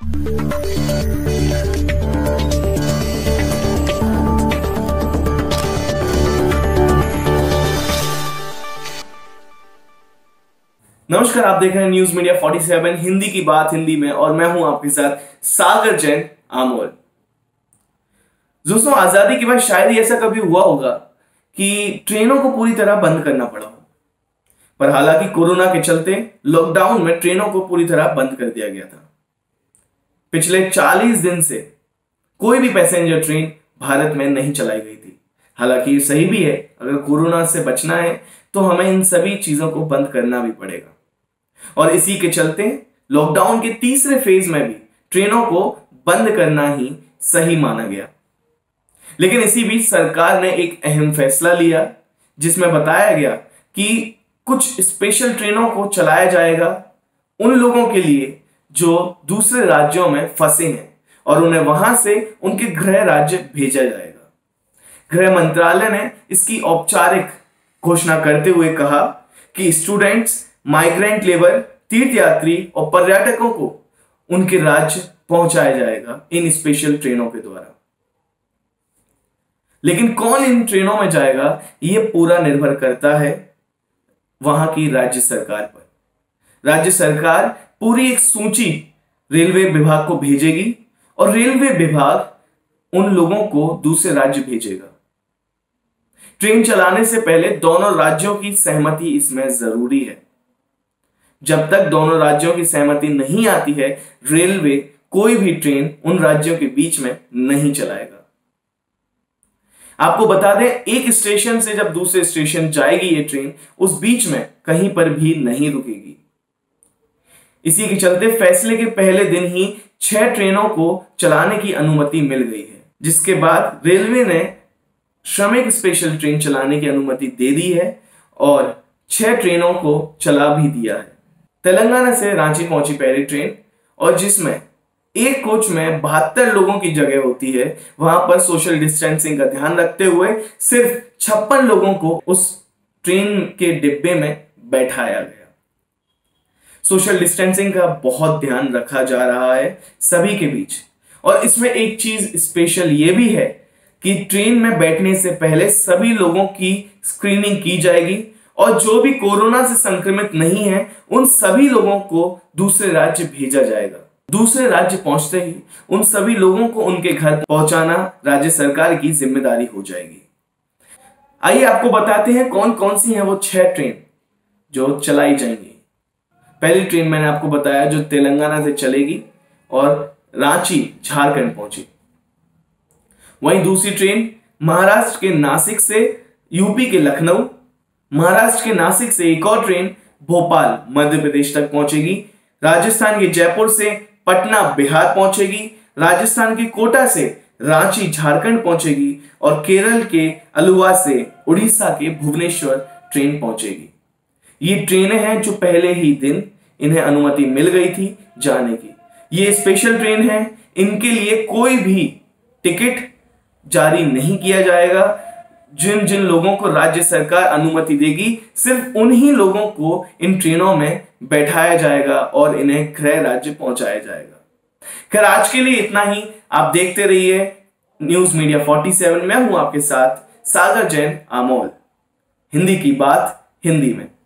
नमस्कार, आप देख रहे हैं न्यूज मीडिया 47 हिंदी की बात हिंदी में और मैं हूं आपके साथ सागर जैन आमोल। दोस्तों, आजादी के बाद शायद ही ऐसा कभी हुआ होगा कि ट्रेनों को पूरी तरह बंद करना पड़ा हो, पर हालांकि कोरोना के चलते लॉकडाउन में ट्रेनों को पूरी तरह बंद कर दिया गया था। पिछले 40 दिन से कोई भी पैसेंजर ट्रेन भारत में नहीं चलाई गई थी। हालांकि ये सही भी है, अगर कोरोना से बचना है तो हमें इन सभी चीजों को बंद करना भी पड़ेगा। और इसी के चलते लॉकडाउन के तीसरे फेज में भी ट्रेनों को बंद करना ही सही माना गया। लेकिन इसी बीच सरकार ने एक अहम फैसला लिया, जिसमें बताया गया कि कुछ स्पेशल ट्रेनों को चलाया जाएगा उन लोगों के लिए जो दूसरे राज्यों में फंसे हैं और उन्हें वहां से उनके गृह राज्य भेजा जाएगा। गृह मंत्रालय ने इसकी औपचारिक घोषणा करते हुए कहा कि स्टूडेंट्स, माइग्रेंट लेबर, तीर्थयात्री और पर्यटकों को उनके राज्य पहुंचाया जाएगा इन स्पेशल ट्रेनों के द्वारा। लेकिन कौन इन ट्रेनों में जाएगा, यह पूरा निर्भर करता है वहां की राज्य सरकार पर। राज्य सरकार पूरी एक सूची रेलवे विभाग को भेजेगी और रेलवे विभाग उन लोगों को दूसरे राज्य भेजेगा। ट्रेन चलाने से पहले दोनों राज्यों की सहमति इसमें जरूरी है। जब तक दोनों राज्यों की सहमति नहीं आती है, रेलवे कोई भी ट्रेन उन राज्यों के बीच में नहीं चलाएगा। आपको बता दें, एक स्टेशन से जब दूसरे स्टेशन जाएगी ये ट्रेन, उस बीच में कहीं पर भी नहीं रुकेगी। इसी के चलते फैसले के पहले दिन ही 6 ट्रेनों को चलाने की अनुमति मिल गई है, जिसके बाद रेलवे ने श्रमिक स्पेशल ट्रेन चलाने की अनुमति दे दी है और 6 ट्रेनों को चला भी दिया है। तेलंगाना से रांची पहुंची पहली ट्रेन, और जिसमें एक कोच में 72 लोगों की जगह होती है, वहां पर सोशल डिस्टेंसिंग का ध्यान रखते हुए सिर्फ 56 लोगों को उस ट्रेन के डिब्बे में बैठाया गया। सोशल डिस्टेंसिंग का बहुत ध्यान रखा जा रहा है सभी के बीच। और इसमें एक चीज स्पेशल ये भी है कि ट्रेन में बैठने से पहले सभी लोगों की स्क्रीनिंग की जाएगी और जो भी कोरोना से संक्रमित नहीं है उन सभी लोगों को दूसरे राज्य भेजा जाएगा। दूसरे राज्य पहुंचते ही उन सभी लोगों को उनके घर पहुंचाना राज्य सरकार की जिम्मेदारी हो जाएगी। आइए आपको बताते हैं कौन कौन सी हैं वो 6 ट्रेन जो चलाई जाएंगी। पहली ट्रेन मैंने आपको बताया जो तेलंगाना से चलेगी और रांची झारखंड पहुंची। वहीं दूसरी ट्रेन महाराष्ट्र के नासिक से यूपी के लखनऊ, महाराष्ट्र के नासिक से एक और ट्रेन भोपाल मध्य प्रदेश तक पहुंचेगी, राजस्थान के जयपुर से पटना बिहार पहुंचेगी, राजस्थान के कोटा से रांची झारखंड पहुंचेगी और केरल के अलुवा से उड़ीसा के भुवनेश्वर ट्रेन पहुंचेगी। ये ट्रेनें हैं जो पहले ही दिन इन्हें अनुमति मिल गई थी जाने की। ये स्पेशल ट्रेन है, इनके लिए कोई भी टिकट जारी नहीं किया जाएगा। जिन जिन लोगों को राज्य सरकार अनुमति देगी, सिर्फ उन्हीं लोगों को इन ट्रेनों में बैठाया जाएगा और इन्हें गृह राज्य पहुंचाया जाएगा। खैर, आज के लिए इतना ही। आप देखते रहिए न्यूज मीडिया 47। मैं हूं आपके साथ सागर जैन आमोल। हिंदी की बात हिंदी में।